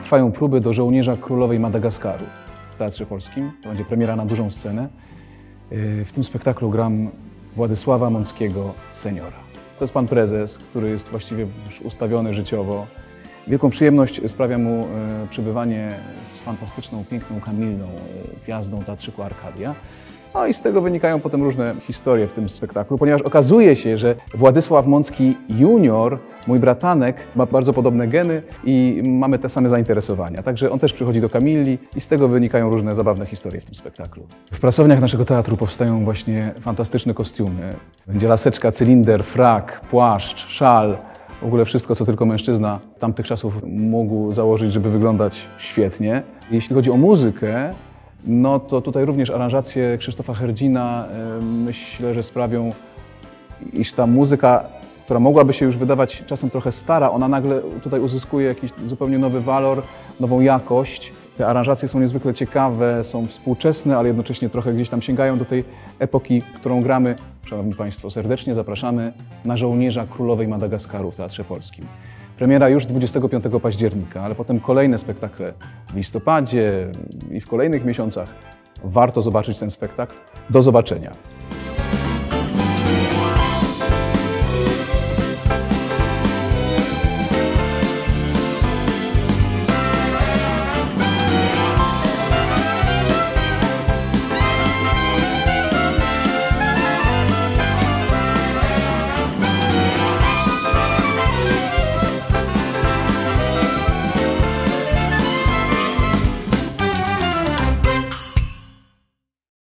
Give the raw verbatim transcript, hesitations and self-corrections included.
trwają próby do Żołnierza Królowej Madagaskaru w Teatrze Polskim. To będzie premiera na dużą scenę. W tym spektaklu gram Władysława Mąckiego, seniora. To jest pan prezes, który jest właściwie już ustawiony życiowo. Wielką przyjemność sprawia mu e, przybywanie z fantastyczną, piękną Kamilną, e, gwiazdą Teatrzyku Arkadia. No i z tego wynikają potem różne historie w tym spektaklu, ponieważ okazuje się, że Władysław Mącki junior, mój bratanek, ma bardzo podobne geny i mamy te same zainteresowania. Także on też przychodzi do Kamilli i z tego wynikają różne zabawne historie w tym spektaklu. W pracowniach naszego teatru powstają właśnie fantastyczne kostiumy. Będzie laseczka, cylinder, frak, płaszcz, szal. W ogóle wszystko, co tylko mężczyzna tamtych czasów mógł założyć, żeby wyglądać świetnie. Jeśli chodzi o muzykę, no to tutaj również aranżacje Krzysztofa Herdzina myślę, że sprawią, iż ta muzyka, która mogłaby się już wydawać czasem trochę stara, ona nagle tutaj uzyskuje jakiś zupełnie nowy walor, nową jakość. Te aranżacje są niezwykle ciekawe, są współczesne, ale jednocześnie trochę gdzieś tam sięgają do tej epoki, którą gramy. Szanowni Państwo, serdecznie zapraszamy na Żołnierza Królowej Madagaskaru w Teatrze Polskim. Premiera już dwudziestego piątego października, ale potem kolejne spektakle w listopadzie i w kolejnych miesiącach. Warto zobaczyć ten spektakl. Do zobaczenia.